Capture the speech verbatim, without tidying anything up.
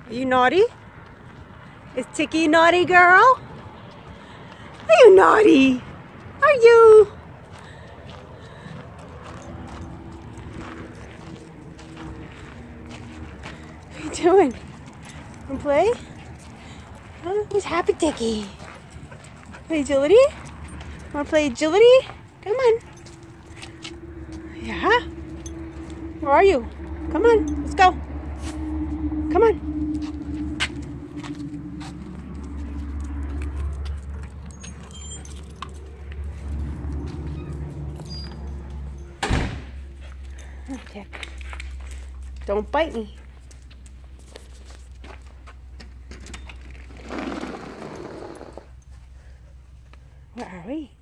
Are you naughty? Is Ticky a naughty girl? Are you naughty? Are you? What are you doing? Wanna play? Huh? Who's happy Ticky? Play agility? Wanna play agility? Come on. Yeah? Where are you? Come on, let's go. Come on. Oh, Tick. Don't bite me. Where are we?